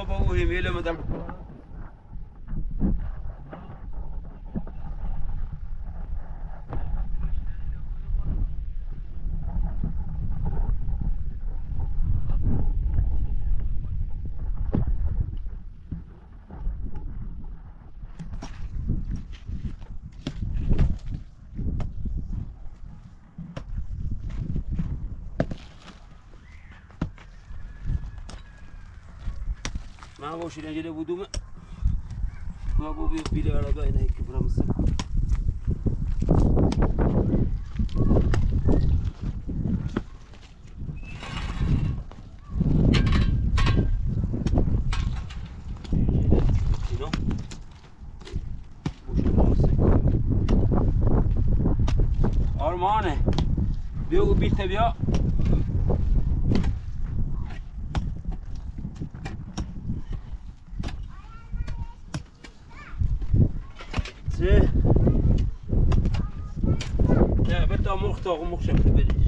بابا هو هيميله مدام ما بوش نجده بودومه ما بو بيلي على باين هيك كبره مسك آرمانه بيو بيت بيا لا بدا مختار مخشب بديش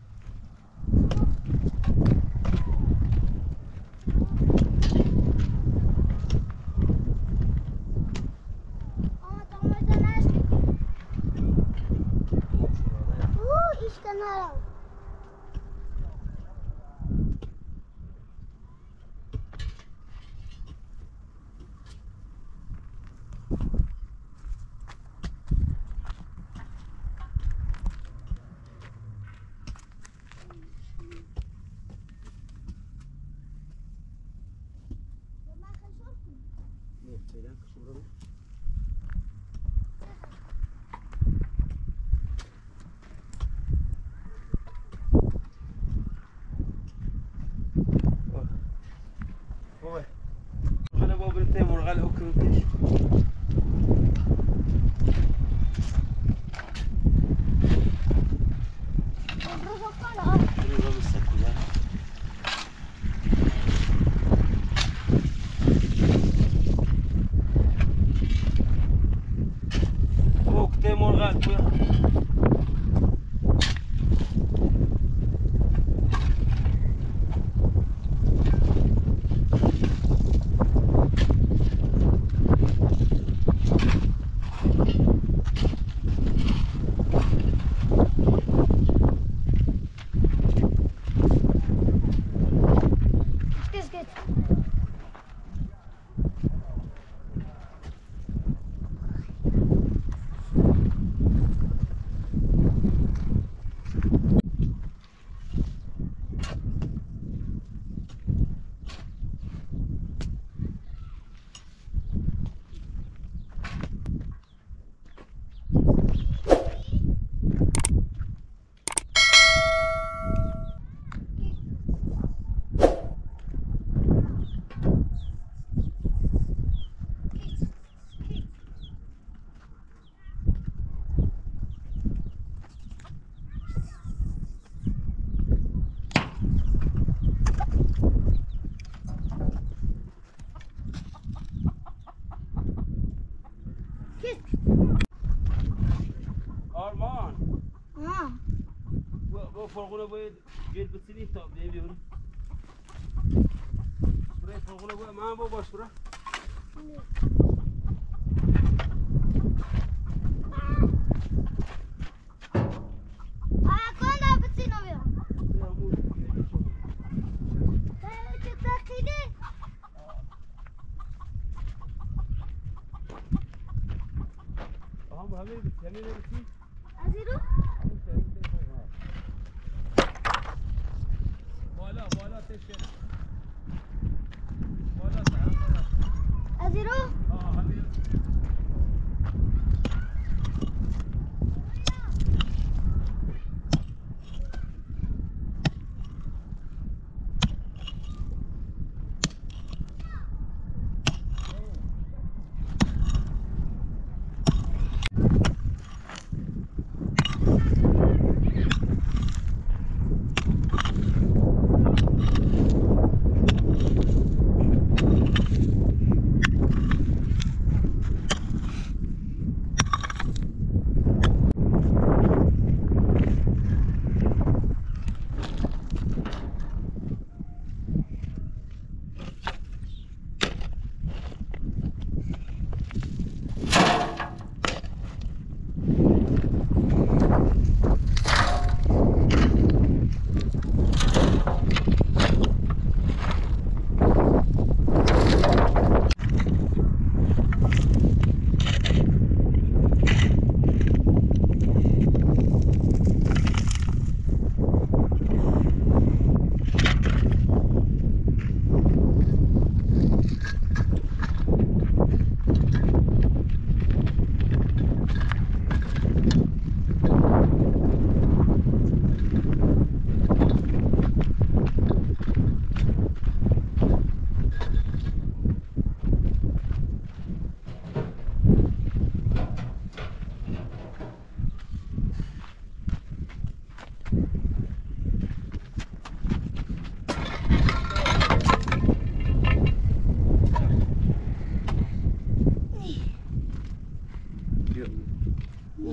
فرغونا باید جد بتسنی تا بیارم. برای فرغونا باید ما با باش برا. کن بتسینو بیا. چه تاکیده؟ آها همین بتسی. ازیرو؟ بالا تشکر. ازیرو؟ همین.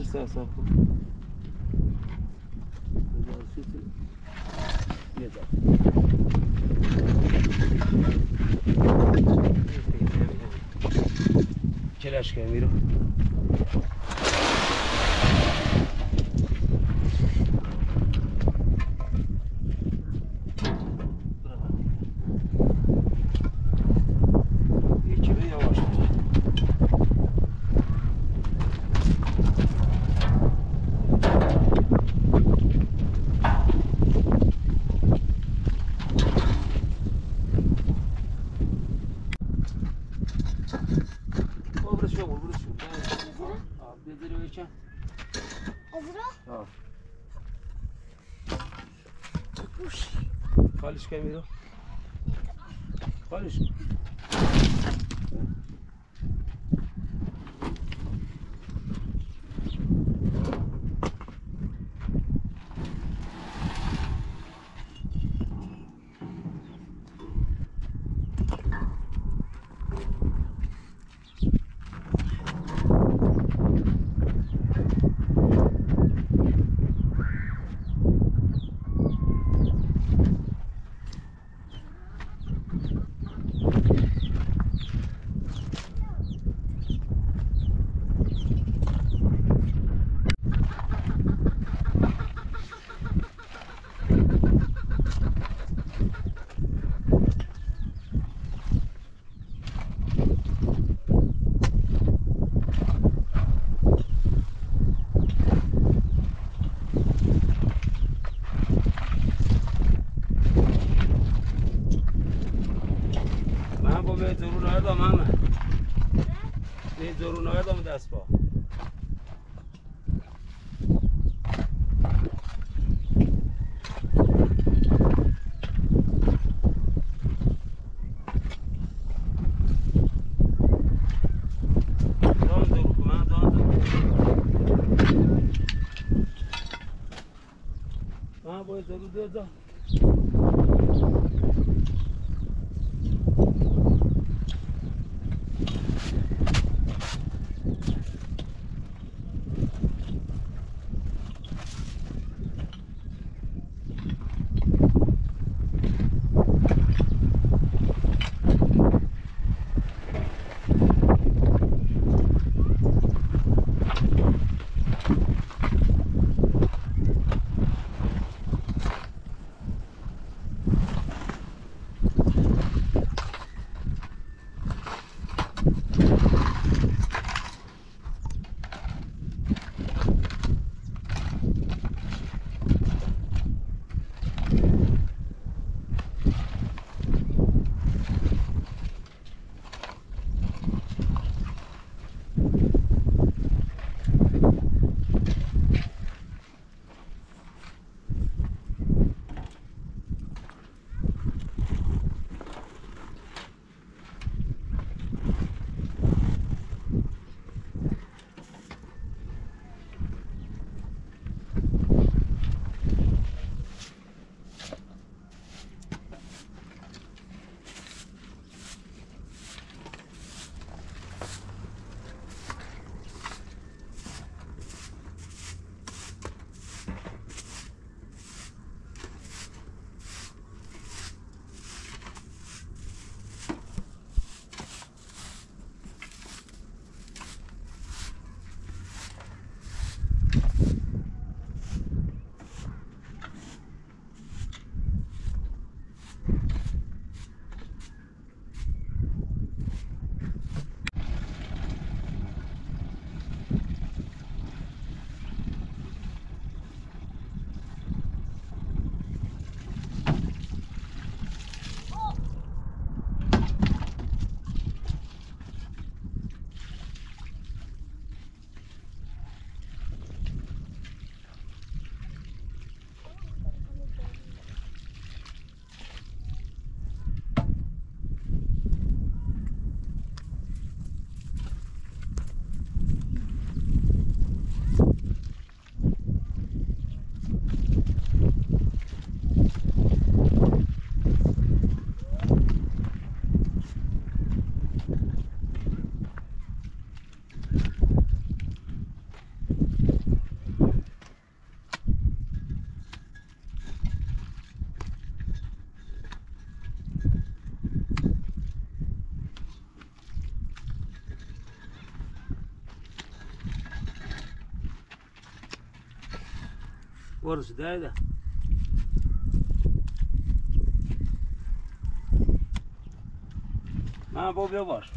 درسته حساب کن 1000 کلاش که میرو یکی به یواش میشه Azra? خالش که میرو خالش به ضرور نهادم همه به ضرور نهادم دست با دان ضرور کنم دان ضرور باید ضرور دادم برش ده ما بو بیا باش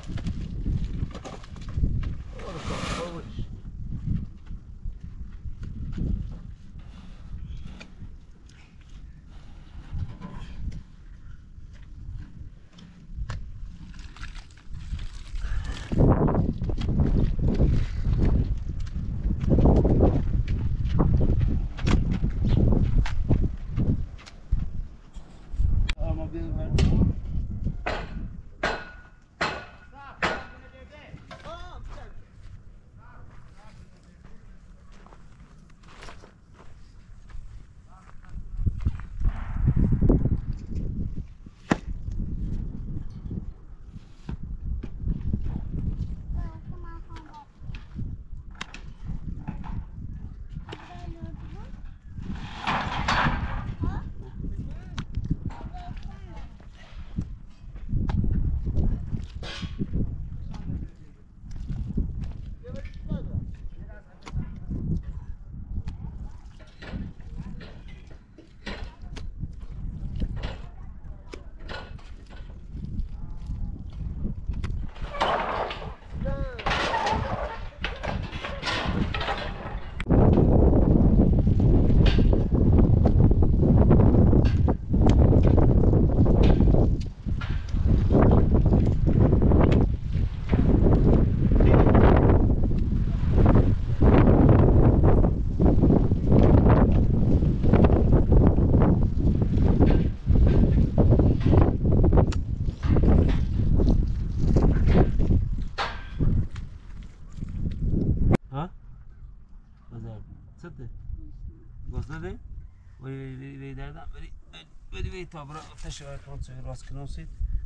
صدق گذاشته وی دردم وی تا برا تشکر کنم توی راست کنوسید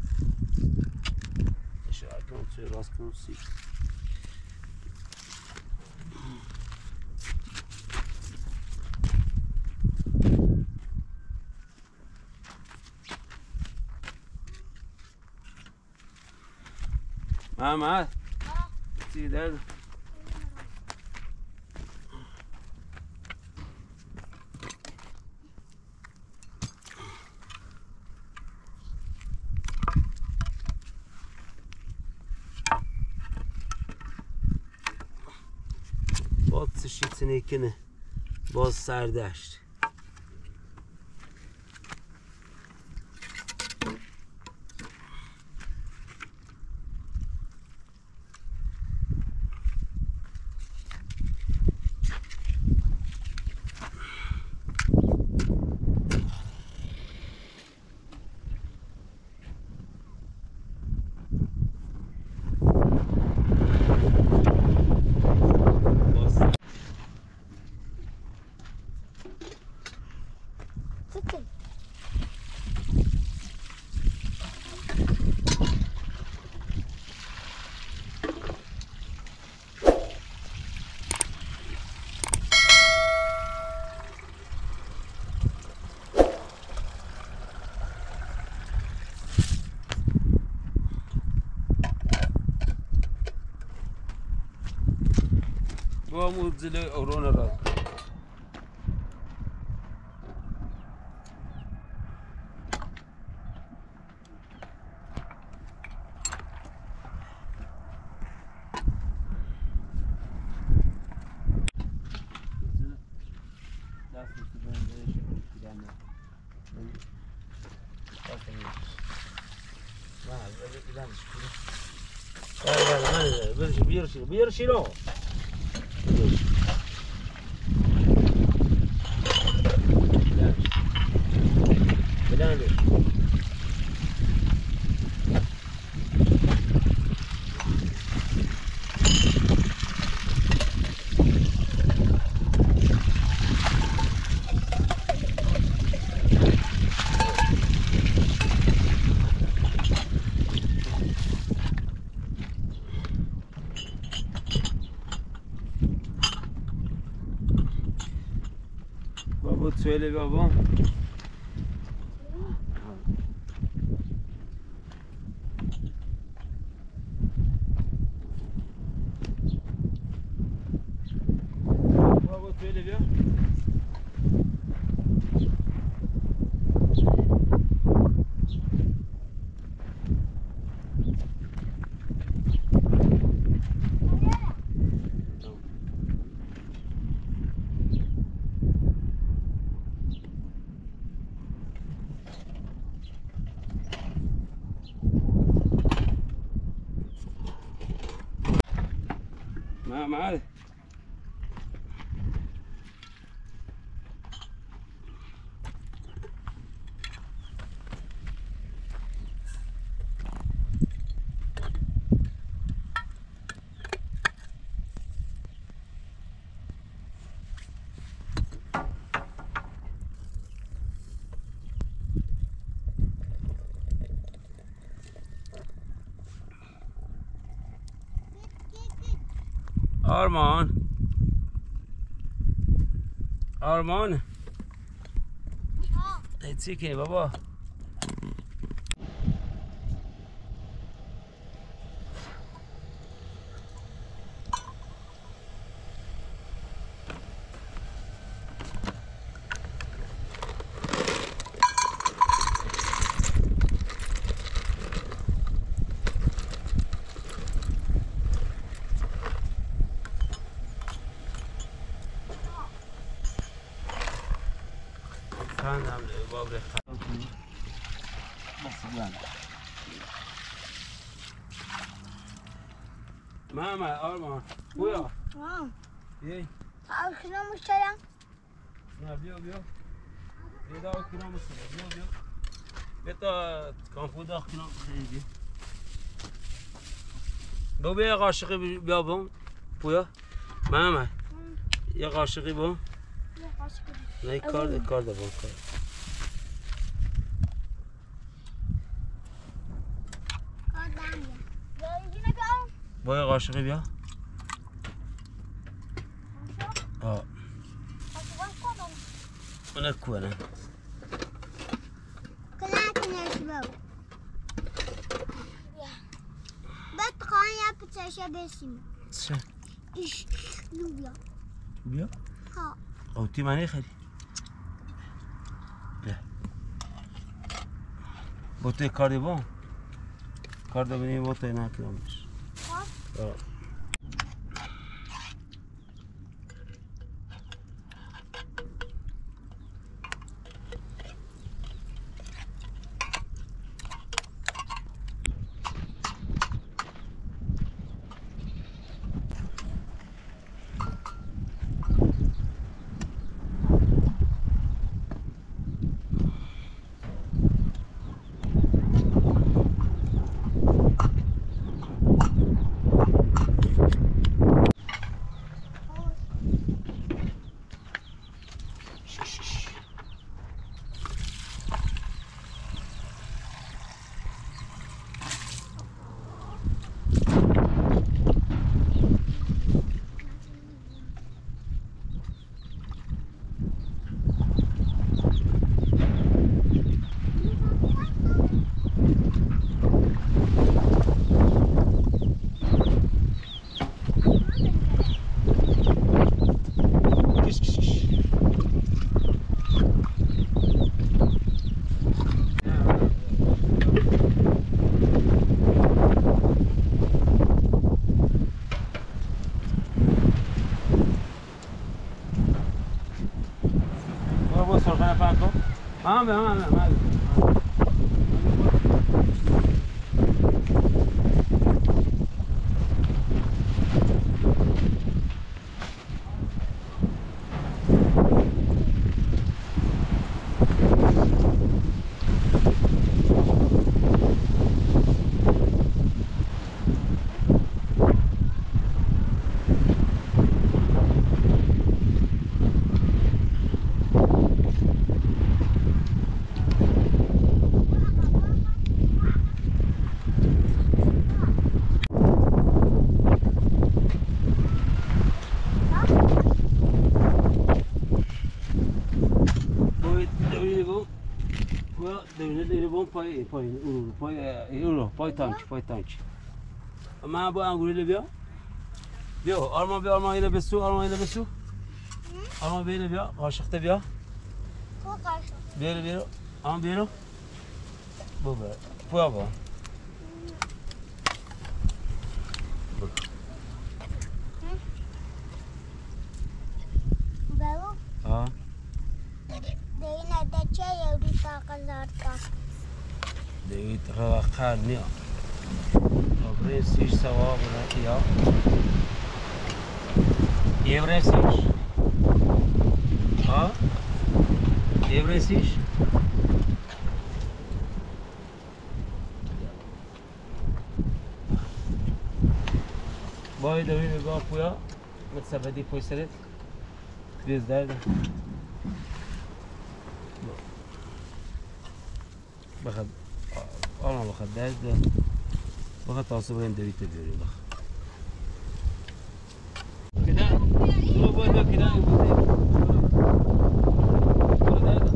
تشکر کنم توی راست کنوسید محمد چی درد شیطنه کنه باز سردشت با موزل اورون را بير شيلو بلاني söyle baba. Baba söyle bir. معاه آرمان آرمان چی که بابا فهمم باب رخ محمد آرمان بویا بیای شنو مشترم نه بیا بیا بیا کنم بیا بیا بیا تا کامپو داخل کنم بیا دو بیا قاشقی بیا بون بویا محمد یه قاشقی بون نه کار ده بون کار با یه قاشقی بیا آه اونه کنه بعد خواهی یا پترشه بسیم چه؟ ایش بیا بیا؟ ها او تی منی خیلی بیا با توی کاری با کار دا بینی با توی نکنمش ها پای تانک من با انگوری بیا بیا آرمان بیا آرمان اینو بسو آرمان بیا قاشقته بیا بیا آرمان بیا بابا بابا ها دینا دچه یوری تاقلار تا دیت روا قرنیا آبری سیش سوا بنا کیا Евросиш? А? Евросиш? باید دوی نگاه پویا مثل بدی پوی سرت بیز درده بخد آنا بخد درده بخد تاسو بریم دویت بیاری بخد کده تو باید کده بوده برو درده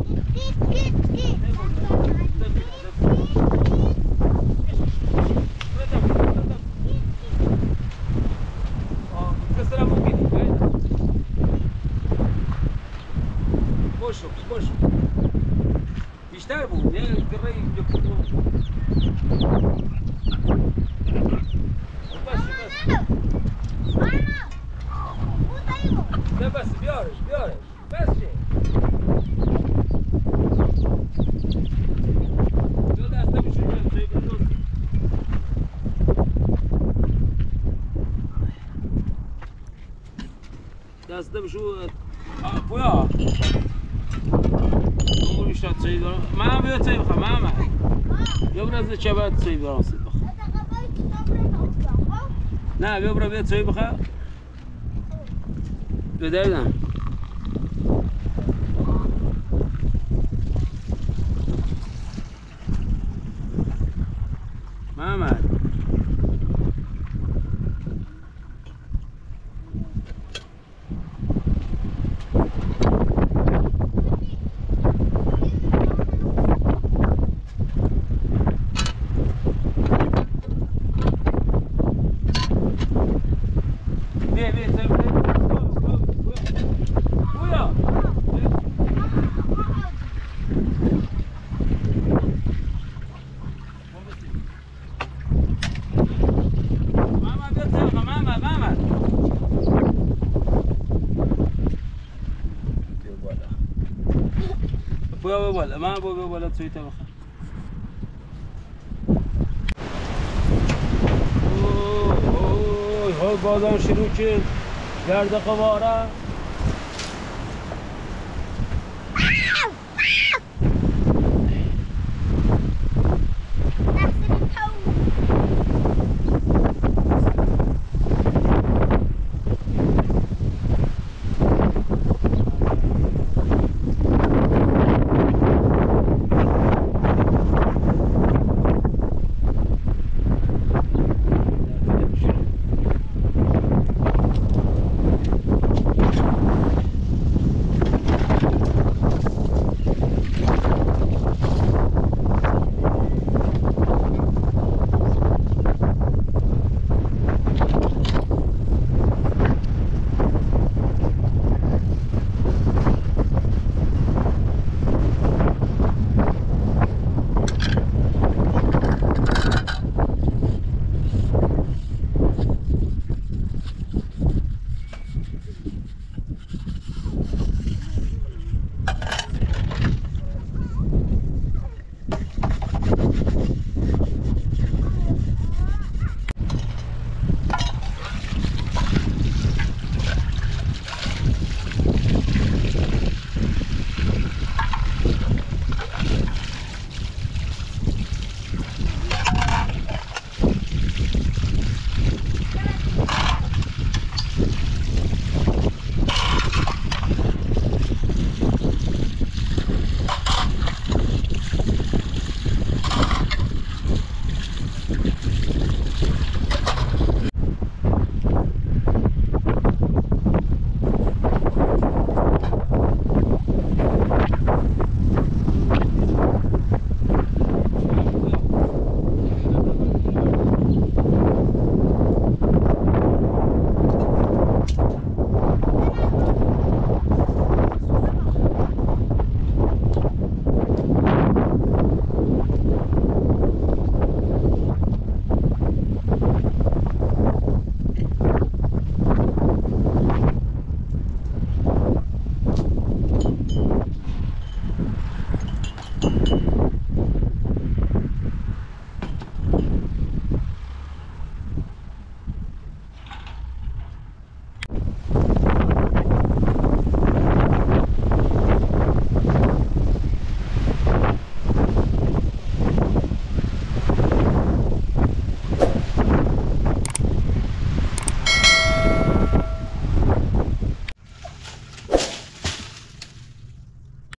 باش بیشتر بود یه گره اینجا بود بس بیارش بس چه دو دسته بشون توی بلوز دسته بشون پویا شات چایی دارم من بیا چایی بخوام محمد بیا برو از چه باید چایی برام سید بخوام نه بیا برو بیا چایی بخوام بیا دردم محمد بیا بالا من بیا بالا توی تا بخوام اوه بازم شروع شد گرد قواره